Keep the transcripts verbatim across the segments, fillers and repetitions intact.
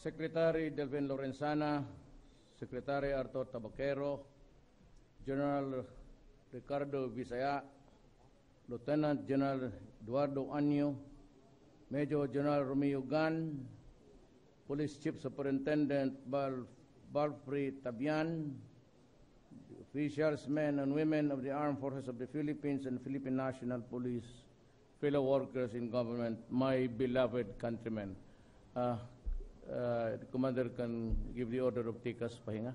Secretary Delvin Lorenzana, Secretary Arthur Tabaquero, General Ricardo Visaya, Lieutenant General Eduardo Anyo, Major General Romeo Gan, Police Chief Superintendent Bal Balfrey Tabian, officials, men and women of the Armed Forces of the Philippines and Philippine National Police, fellow workers in government, my beloved countrymen. Uh, uh, the Commander can give the order of take us pahinga.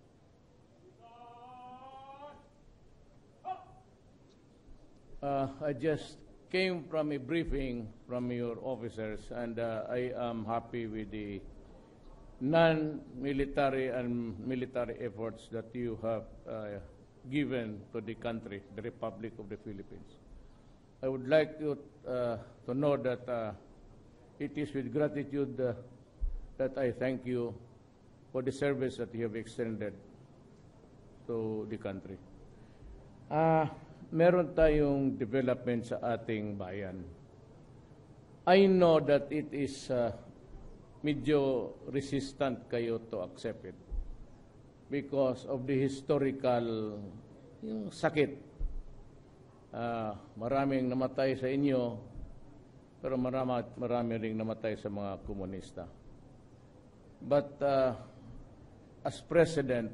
Uh, I just came from a briefing from your officers, and uh, I am happy with the non-military and military efforts that you have uh, given to the country, the Republic of the Philippines. I would like you uh, to know that uh, it is with gratitude uh, that I thank you for the service that you have extended to the country. Uh, meron tayong development sa ating bayan. I know that it is uh, medyo resistant kayo to accept it because of the historical yung sakit. Uh, maraming namatay sa inyo, pero marami, marami ring namatay sa mga komunista. But uh, as President,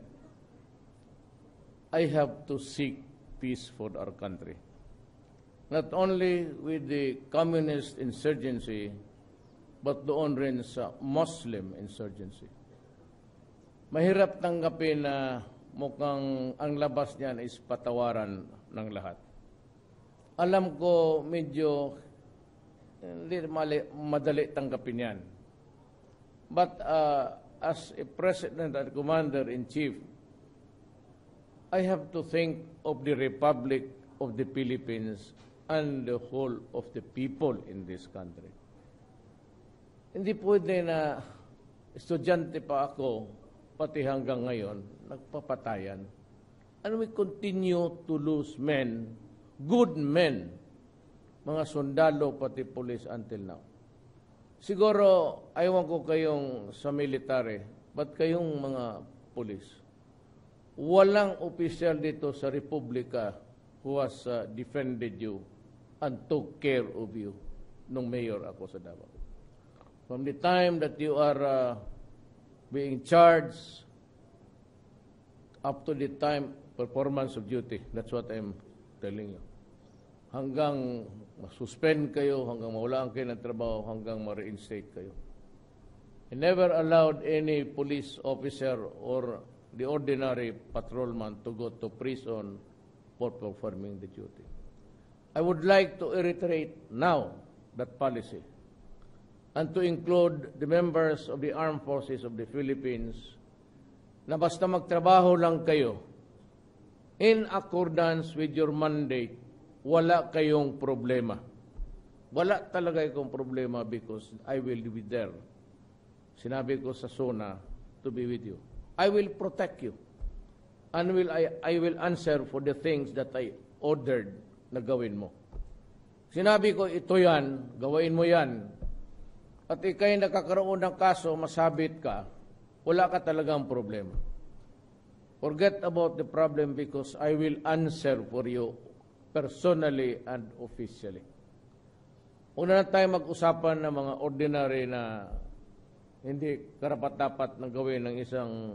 I have to seek peace for our country. Not only with the communist insurgency, but doon rin sa Muslim insurgency. Mahirap tanggapin na mukhang ang labas niyan is patawaran ng lahat. Alam ko medyo hindi madali tanggapin yan. But uh, as a President and Commander-in-Chief, I have to think of the Republic of the Philippines and the whole of the people in this country. Hindi pwede na estudyante pa ako, pati hanggang ngayon, nagpapatayan. And we continue to lose men, good men, mga sundalo, pati police until now. Siguro, ayaw ko kayong sa military, but kayong mga police. Walang opisyal dito sa Republika who has uh, defended you and took care of you nung mayor ako sa Davao. From the time that you are uh, being charged up to the time performance of duty, that's what I'm telling you. Hanggang masuspend kayo, hanggang mawalaan kayo ng trabaho, hanggang ma-reinstate kayo. I never allowed any police officer or the ordinary patrolman to go to prison for performing the duty. I would like to reiterate now that policy and to include the members of the Armed Forces of the Philippines na basta magtrabaho lang kayo in accordance with your mandate, wala kayong problema. Wala talaga kayong problema because I will be there. Sinabi ko sa SONA to be with you. I will protect you. And will I, I will answer for the things that I ordered na gawin mo. Sinabi ko, ito yan, gawain mo yan. At ikay nakakaroon ng kaso, masabit ka, wala ka talagang problema. Forget about the problem because I will answer for you personally and officially. Una na tayo mag-usapan ng mga ordinary na hindi karapat-dapat na gawin ng isang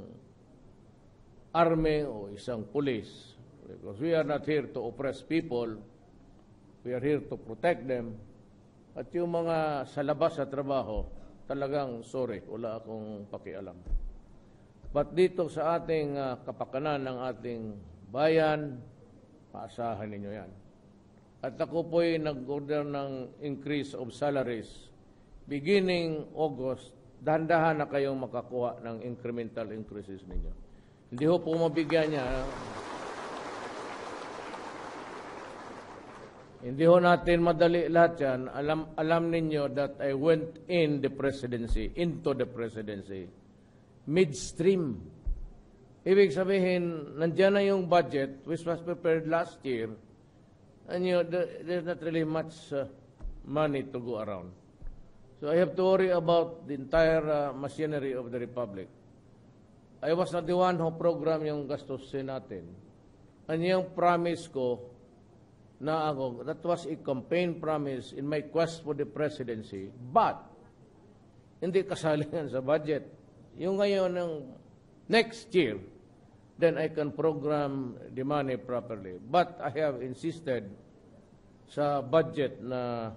army o isang police. Because we are not here to oppress people. We are here to protect them. At yung mga sa labas sa trabaho, talagang sorry, wala akong pakialam. But dito sa ating uh, kapakanan ng ating bayan, maasahan ninyo yan. At ako po'y nag-order ng increase of salaries. Beginning August, dahan-dahan na kayong makakuha ng incremental increases ninyo. Hindi ho po mabigyan niya. Hindi ho natin madali lahat yan. Alam, alam ninyo that I went in the presidency, into the presidency, midstream. Ibig sabihin, nandiyan na yung budget which was prepared last year and you know, there's not really much uh, money to go around. So I have to worry about the entire uh, machinery of the Republic. I was not the one who program yung gastusin natin. And yung promise ko na ako, that was a campaign promise in my quest for the presidency. But, hindi kasali yan sa budget. Yung ngayon ng next year, then I can program the money properly. But I have insisted sa budget na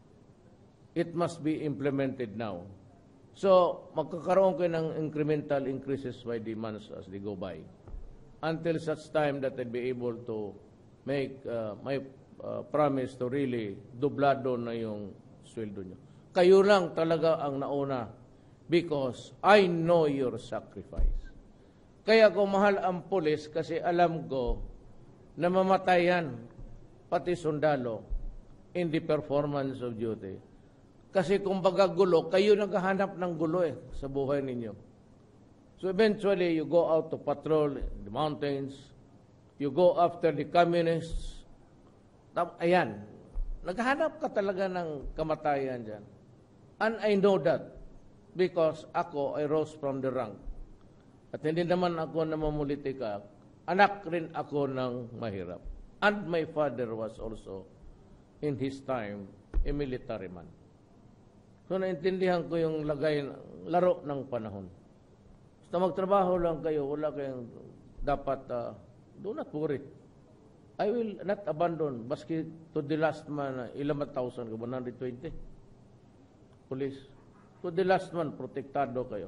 it must be implemented now. So, magkakaroon kayo ng incremental increases by the months as they go by. Until such time that I'll be able to make uh, my uh, promise to really dublado na yung sweldo nyo. Kayo lang talaga ang nauna because I know your sacrifice. Kaya ko mahal ang pulis kasi alam ko na mamatayan pati sundalo in the performance of duty. Kasi kung baga gulo, kayo naghahanap ng gulo eh sa buhay ninyo. So eventually, you go out to patrol the mountains, you go after the communists. Ayan, naghahanap ka talaga ng kamatayan dyan. And I know that because ako, I rose from the rank. At hindi naman ako namumulitika, anak rin ako ng mahirap. And my father was also, in his time, a military man. So naintindihan ko yung lagay, laro ng panahon. Basta magtrabaho lang kayo, wala kayong dapat, uh, do not worry. I will not abandon, baski to the last man, ilang thousand, one hundred twenty. Police. To the last man, protektado kayo.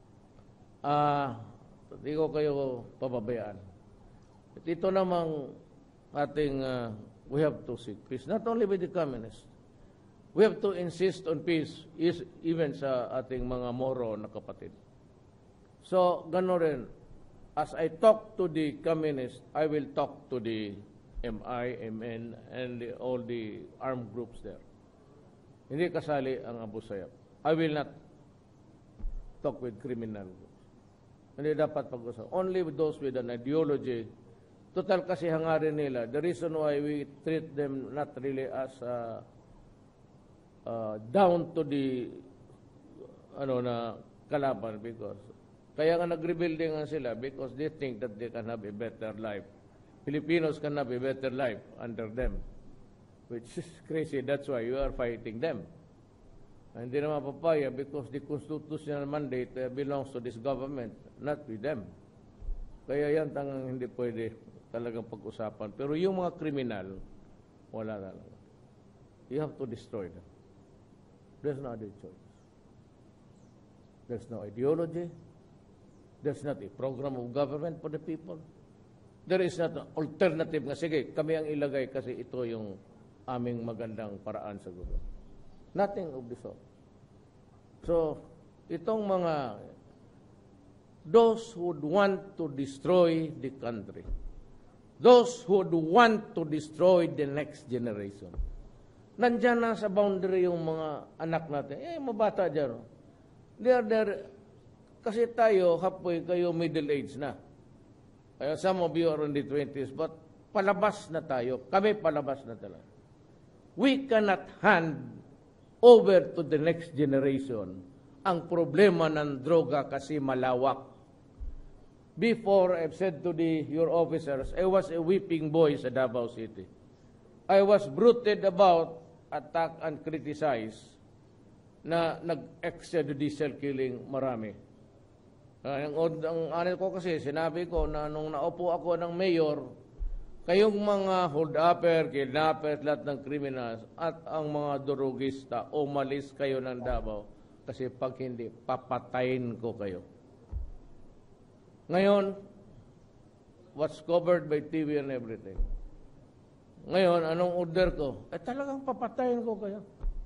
Ah, uh, hindi ko kayo pababayaan. At ito namang ating, uh, we have to seek peace, not only with the communists. We have to insist on peace is even sa ating mga Moro na kapatid. So, gano'n rin, as I talk to the communists, I will talk to the M I, M N, and the, all the armed groups there. Hindi kasali ang Abu Sayyaf. I will not talk with criminal groups. Hindi dapat pag-usap. Only with those with an ideology. Total kasi hangarin nila. The reason why we treat them not really as a Uh, down to the ano na kalaban because kaya nga nag-rebuilding nga sila because they think that they can have a better life. Filipinos can have a better life under them, which is crazy. That's why you are fighting them. And hindi naman papaya because the constitutional mandate uh, belongs to this government, not with them. Kaya yan tangang hindi pwede talagang pag-usapan. Pero yung mga kriminal, wala talaga. You have to destroy them. There's no other choice. There's no ideology. There's not a program of government for the people. There is not an alternative nga, sige, kami ang ilagay kasi ito yung aming magandang paraan sa gobyerno. Nothing of the sort. So, itong mga, those who would want to destroy the country, those who would want to destroy the next generation, nandyan na sa boundary yung mga anak natin. Eh, mabata dyan. They're there. Kasi tayo, halfway kayo middle age na. Kaya some of you are in the twenties, but palabas na tayo. Kami palabas na talaga. We cannot hand over to the next generation ang problema ng droga kasi malawak. Before, I've said to the your officers, I was a whipping boy sa Davao City. I was bruited about, attack and criticize na nag-extrajudicial killing marami. Uh, ang, ang ano ko kasi, sinabi ko na nung naupo ako ng mayor, kayong mga hold-upper, kidnapper, lahat ng criminals, at ang mga durugista, umalis kayo ng Davao kasi pag hindi, papatayin ko kayo. Ngayon, what's covered by T V and everything. Ngayon, anong order ko? Eh, talagang papatayin ko kayo.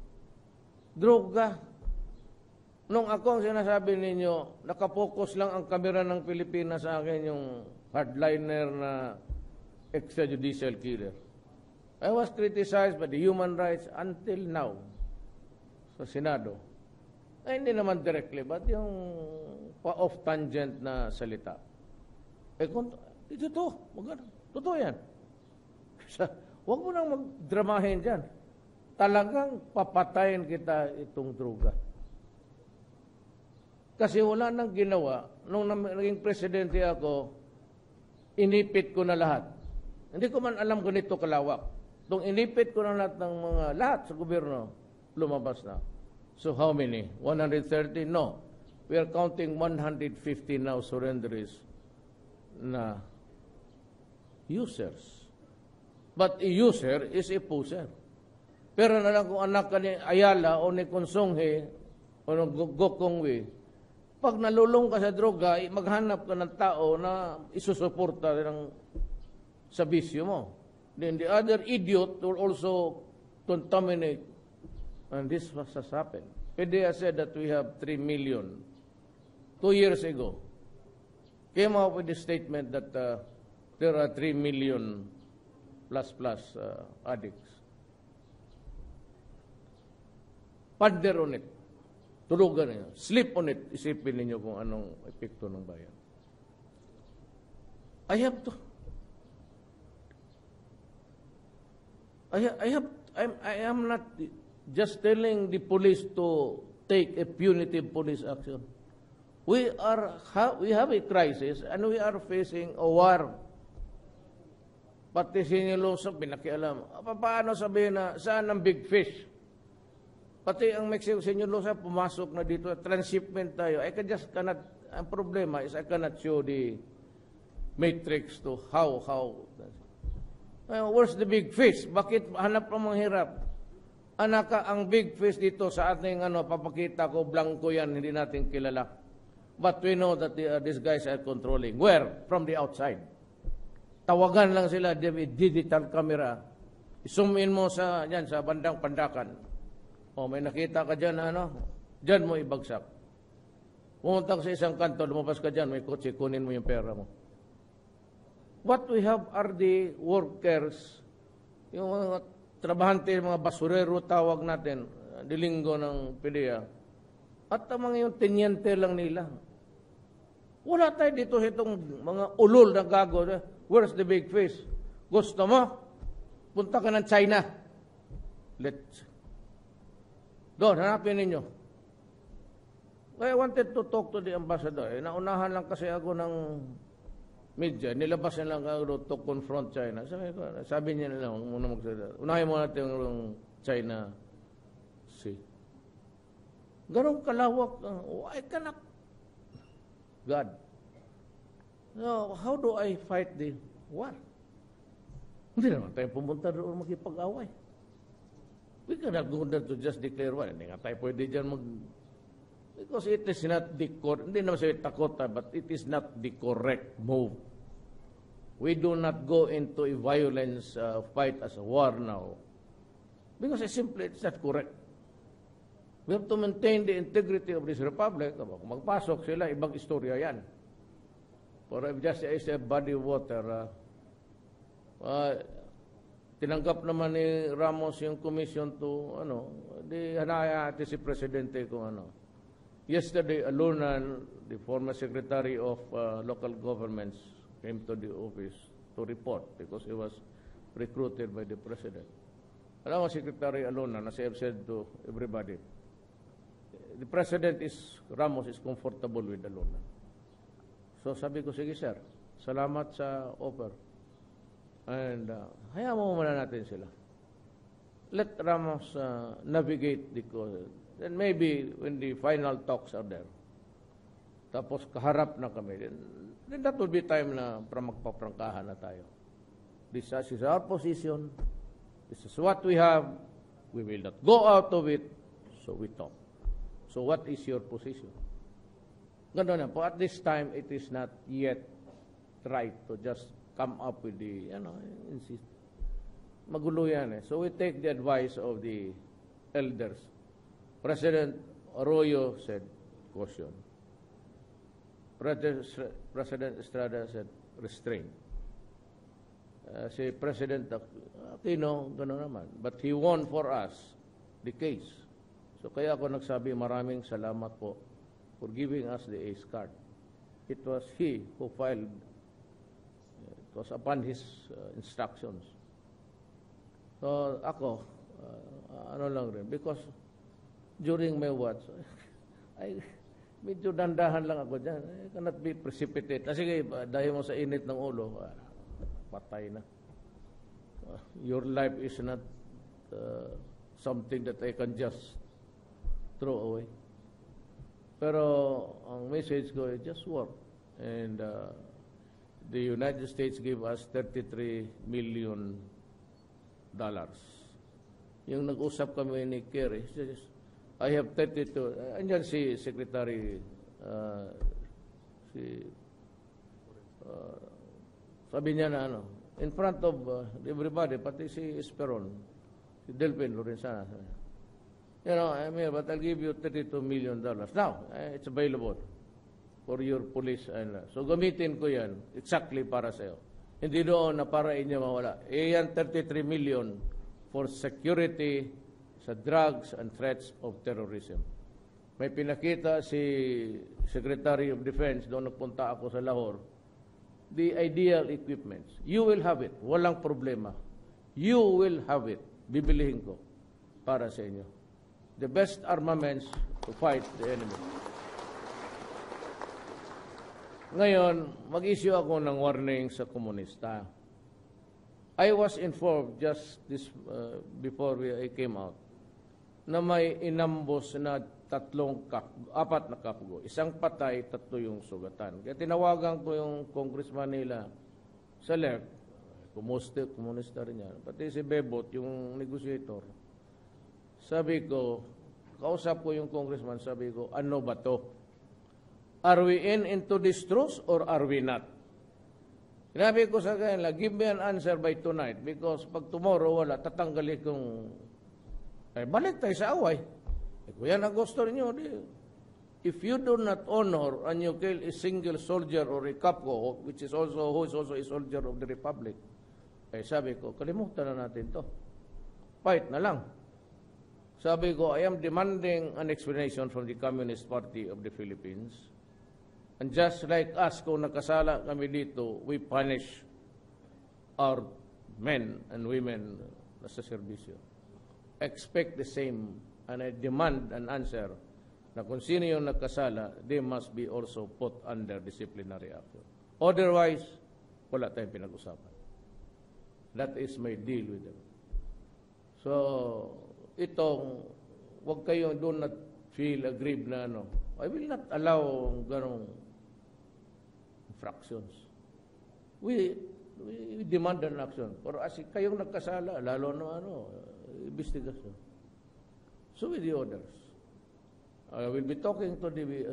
Droga. Nung ako ang sinasabi ninyo, nakapokus lang ang kamera ng Pilipinas sa akin, yung hardliner na extrajudicial killer. I was criticized by the human rights until now sa Senado. Eh, hindi naman directly, but yung pa-off tangent na salita. Eh, kung, ito to, maganda. Totoo yan. Huwag mo nang magdramahin dyan. talagang papatayin kita itong droga. Kasi wala nang ginawa. Nung naging presidente ako, inipit ko na lahat. Hindi ko man alam ganito kalawak. Nung inipit ko na lahat ng mga, lahat sa gobyerno, lumabas na. So how many? one hundred thirty? No. We are counting one hundred fifty now surrenderies na users. But a user is a poser. Pero na lang kung anak ka ni Ayala o ni Consonghe o ni Gokongwe, pag nalulong ka sa droga, maghanap ka ng tao na isusuporta ng sa bisyo mo. Then the other idiot will also contaminate. And this has happened. P D E A said that we have three million. Two years ago, came out with the statement that uh, there are three million plus plus uh, addicts. Ponder on it. Tulugan ninyo. Sleep on it. Isipin ninyo kung anong epekto ng bayan. I have to. I, I have. I'm, I am not just telling the police to take a punitive police action. We are. Ha, we have a crisis and we are facing a war. Pati sinilosok, pinakialam. Paano sabihin na saan ang big fish? Pati ang Mexico Senyorlosa pumasok na dito, transshipment tayo. I can just cannot, ang problema is I cannot show the matrix to how, how. Uh, where's the big fish? Bakit hanap ng mga hirap? Anaka, ang big fish dito sa ating ano, papakita ko, blanco yan, hindi natin kilala. But we know that the, uh, these guys are controlling. Where? From the outside. Tawagan lang sila, digital camera. I-zoom in mo sa, yan, sa bandang Pandakan. O, may nakita ka dyan, ano? Dyan mo ibagsak. Pumunta ka sa isang kanto, lumabas ka dyan, may kotse, kunin mo yung pera mo. What we have are the workers, yung mga trabahante, mga basurero, tawag natin, dilinggo ng P D E A. At ang mga yung tenyente lang nila. Wala tayo dito itong mga ulol na gago. Where's the big fish? Gusto mo? Punta ka ng China. Let's doon, hanapin ninyo. I wanted to talk to the ambassador. Eh, naunahan lang kasi ako ng media. Nilabas na lang ako to confront China. Sabi, ko, sabi niya na lang, muna magsalita. Unahin mo natin yung China Sea. Ganong kalawak. Uh, I cannot. God. So, how do I fight the war? Hindi naman tayo pumunta doon makipag-away. We cannot go there to just declare war. Hindi nga tayo pwede dyan mag... Because it is not the correct... Hindi naman sabi takot, but it is not the correct move. We do not go into a violence uh, fight as a war now. Because it's simply, it's not correct. We have to maintain the integrity of this republic. Kung magpasok sila, ibang istorya yan. For just as a body of water, uh, uh, tinanggap naman ni Ramos yung commission to, ano, di hanaya ati si Presidente kung ano. Yesterday, Alunan, the former Secretary of uh, Local Governments, came to the office to report because he was recruited by the President. Alam mo, Secretary Alunan, as I have said to everybody, the President is, Ramos is comfortable with Alunan. So sabi ko, sige sir, salamat sa offer. And uh, hayaan mo muna natin sila. Let Ramos uh, navigate the course. Then maybe when the final talks are there, tapos kaharap na kami, then, then that will be time na para magpaprangkahan na tayo. This is our position. This is what we have. We will not go out of it, so we talk. So what is your position? Ganun na po. At this time, it is not yet right to just come up with the, you know, insist. Magulo yan eh. So we take the advice of the elders. President Arroyo said, caution. President Estrada said, restrain. Uh, si President Aquino, gano'n naman. But he won for us the case. So kaya ako nagsabi, maraming salamat po for giving us the ACE card. It was he who filed. It was upon his uh, instructions. So ako, uh, uh, ano lang rin. Because during my watch, ay, medyo dandahan lang ako dyan. I cannot be precipitate. Ah, sige, dahil mo sa init ng ulo, ah, patay na. Uh, your life is not uh, something that I can just throw away. Pero ang message ko is just work. And uh, the United States gave us thirty-three million dollars. Yung nag-usap kami ni Kerry, I have thirty-two. Uh, andyan si Secretary, uh, si, uh, sabi niya na ano, in front of uh, everybody, pati si Esperon, si Delphin Lorenzana. You know, I mean, but I'll give you thirty-two million dollars. Now, uh, it's available for your police. And, uh, so gamitin ko yan exactly para sa'yo. Hindi doon na para inyo mawala. E yan thirty-three million for security sa drugs and threats of terrorism. May pinakita si Secretary of Defense, doon nagpunta ako sa Lahore, the ideal equipments. You will have it. Walang problema. You will have it. Bibilihin ko para sa inyo. The best armaments to fight the enemy. Ngayon, mag-issue ako ng warning sa komunista. I was informed just this uh, before we, I came out na may inambos na tatlong kap, apat na kapgo. Isang patay, tatlo yung sugatan. Kaya tinawagan ko yung congressman nila sa left, kumusta, komunista rin yan, pati si Bebot, yung negotiator. Sabi ko, kausap ko yung congressman, sabi ko, ano ba to? Are we in into this truce or are we not? Sinabi ko sa kanila, give me an answer by tonight because pag tomorrow wala, tatanggalin kong ay, balik tayo sa away. Eh, kung yan ang gusto ninyo, di, if you do not honor and you kill a single soldier or a capco, which is also, who is also a soldier of the Republic, eh, sabi ko, kalimutan na natin to. Fight na lang. Sabi ko, I am demanding an explanation from the Communist Party of the Philippines. And just like us, kung nakasala kami dito, we punish our men and women sa serbisyo. Expect the same, and I demand an answer na kung sino yung nagkasala, they must be also put under disciplinary action. Otherwise, wala tayong pinag-usapan. That is my deal with them. So, itong, wag kayo do not feel aggrieved na ano, I will not allow ganong infractions. We, we demand an action. Pero as kayong nagkasala, lalo na ano, investigasyon. So with the others, I will be talking to the uh,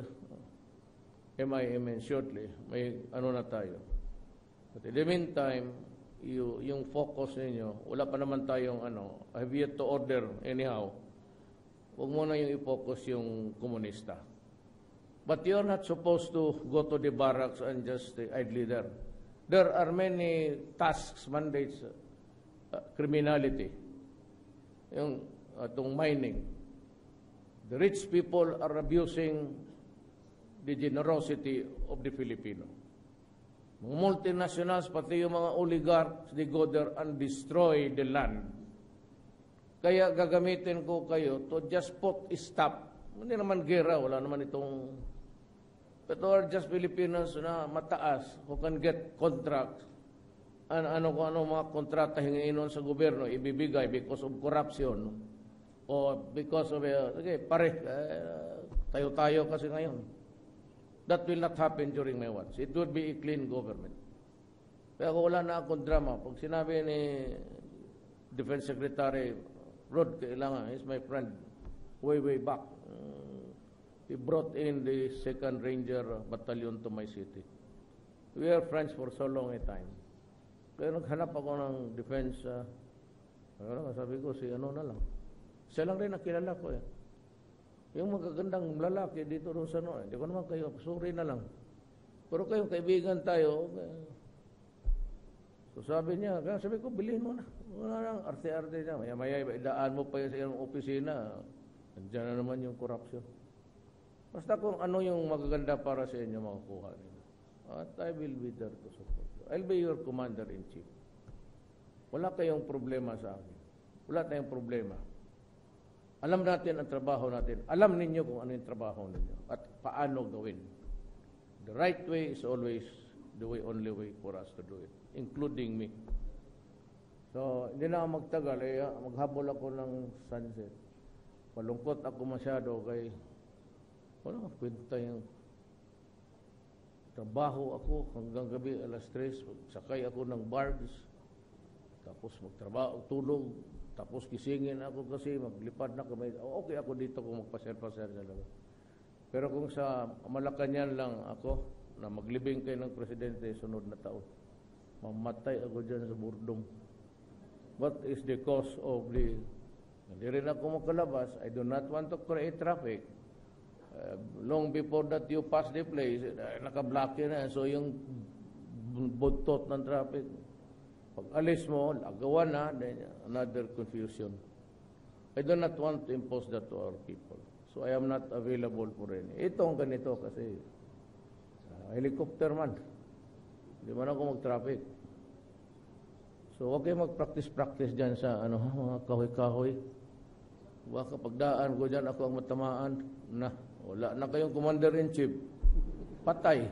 M I M N shortly. May ano na tayo. But in the meantime, you, yung focus ninyo, wala pa naman tayong ano, I have yet to order anyhow. Huwag mo na yung i-focus yung komunista. But you're not supposed to go to the barracks and just uh, idly there. There are many tasks, mandates, uh, criminality. Yung itong mining. The rich people are abusing the generosity of the Filipino. Mga multinationals, pati yung mga oligarchs, they go there and destroy the land. Kaya gagamitin ko kayo to just put a stop. Hindi naman gera, wala naman itong... But are just Filipinos na mataas who can get contracts. Ano, ano kung ano mga kontrata hingin sa gobyerno ibibigay because of corruption o because of uh, okay, pare uh, tayo-tayo kasi ngayon. That will not happen during my watch. It would be a clean government. Kaya wala na akong drama. Pag sinabi ni Defense Secretary Rod Kailangan, he's my friend way way back. Uh, he brought in the second Ranger Battalion to my city. We are friends for so long a time. Kaya naghanap ako ng defense, uh, ano, sabi ko, si ano na lang. Siya lang rin nakilala ko eh. Yung magagandang lalaki dito rin sa ano, hindi ko naman kayo, sorry na lang. Pero kayo, kaibigan tayo. Okay. So sabi niya, kaya sabi ko, bilhin mo na. Wala lang, arte-arte niya. Maya-maya, idaan mo pa yun sa iyong opisina. Nandiyan na naman yung corruption. Basta kung ano yung magaganda para sa inyo, makukuha niyo. At I will be there to support. I'll be your commander-in-chief. Wala kayong problema sa akin. Wala tayong problema. Alam natin ang trabaho natin. Alam ninyo kung ano yung trabaho ninyo at paano gawin. The right way is always the way, only way for us to do it, including me. So, hindi na ako magtagal. Eh, maghabol ako ng sunset. Malungkot ako masyado kay wala, kwenta yung trabaho ako hanggang gabi alas tres. Sakay ako ng barge. Tapos magtrabaho, tulog. Tapos gisingin ako kasi maglipad na kami. Okay ako dito kung magpaser-paser sa labas. Pero kung sa Malacanang lang ako, na maglibing kayo ng presidente sunod na taon, mamatay ako dyan sa burdong. What is the cause of the... Hindi rin ako makalabas. I do not want to create traffic. Uh, long before that you pass the place, uh, naka-block na. So yung buntot ng traffic, pag alis mo, agawan na, then another confusion. I do not want to impose that to our people. So I am not available for any. Itong ganito kasi, uh, helicopter man. Hindi man ako mag-traffic. So huwag kayo mag-practice-practice dyan sa ano, mga kahoy-kahoy. Baka pagdaan ko dyan, ako ang matamaan. Na, wala na kayong commander-in-chief. Patay.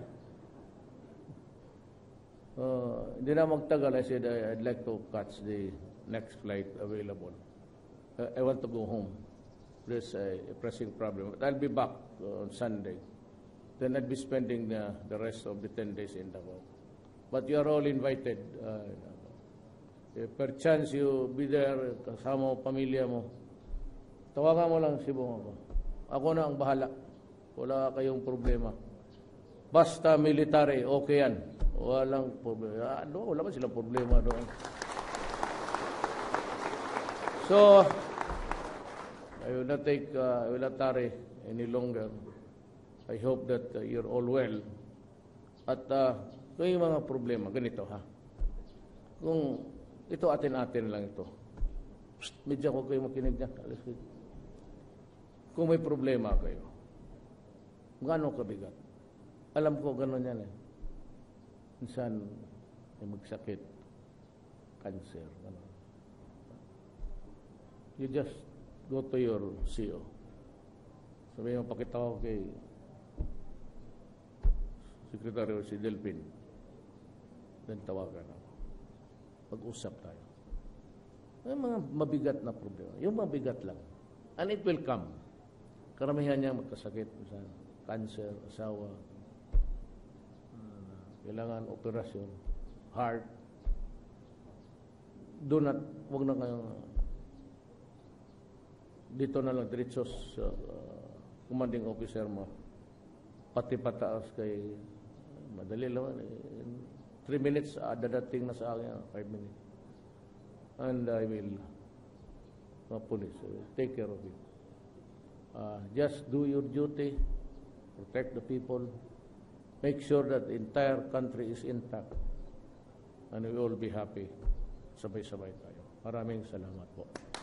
Uh, hindi na magtagal. I said, I, I'd like to catch the next flight available. Uh, I want to go home. There's a, a pressing problem. But I'll be back uh, on Sunday. Then I'll be spending the, the rest of the ten days in Davao. But you are all invited. Uh, if per chance you be there, kasama mo, pamilya mo, tawagan mo lang si Bong ako. Ako na ang bahala. Wala kayong problema. Basta military, okay yan. Walang problema. Ano, wala ba silang problema doon? So, I will not take, uh, I will not tarry any longer. I hope that uh, you're all well. At uh, kung yung mga problema, ganito ha. Kung ito atin-atin lang ito. Psst, medyo ko kayo makinig niya. Kung may problema kayo, gaano kabigat? Alam ko gano'n yan eh. Minsan, may magsakit, cancer, gano'n. You just go to your C O. Sabi mo, pakita ko kay Secretary si Delpin. Then tawagan ako. Pag-usap tayo. May mga mabigat na problema. Yung mabigat lang. And it will come. Karamihan niya magkasakit. Minsan, cancer, asawa, uh, kailangan operasyon, heart. Do not, huwag na kayong dito na lang diretsos sa uh, commanding officer mo. Pati pataas kay madali lang. In three minutes, uh, dadating na sa akin, five minutes. And I will, uh, police, I will take care of it. Uh, just do your duty, protect the people, make sure that the entire country is intact, and we will be happy. Sabay-sabay tayo. Maraming salamat po.